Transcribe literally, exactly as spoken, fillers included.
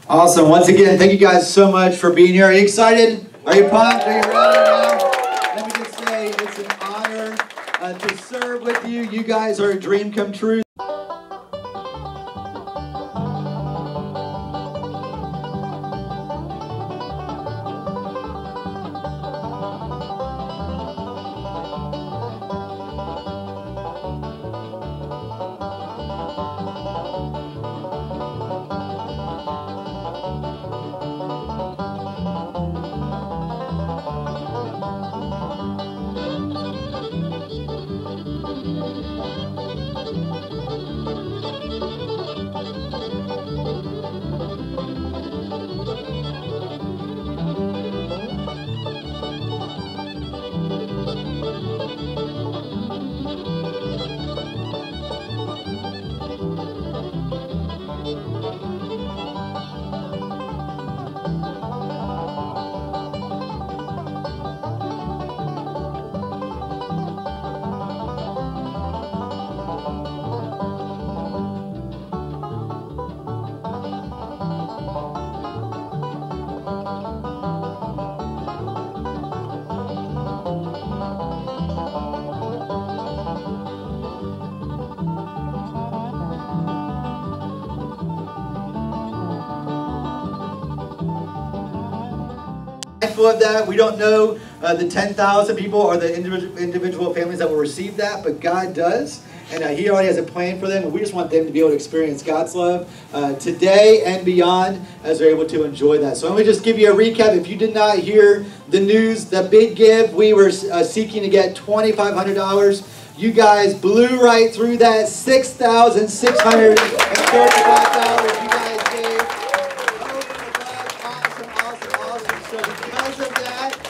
Awesome. Once again, thank you guys so much for being here. Are you excited? Are you pumped? Are you ready now? Let me just say it's an honor uh, to serve with you. You guys are a dream come true. Of that. We don't know uh, the ten thousand people or the individual, individual families that will receive that, but God does. And uh, He already has a plan for them, and we just want them to be able to experience God's love uh, today and beyond as they're able to enjoy that. So let me just give you a recap. If you did not hear the news, the big give, we were uh, seeking to get twenty-five hundred dollars. You guys blew right through that, six thousand six hundred thirty-five dollars you guys gave. Over and above. Awesome, awesome, awesome. So because of that,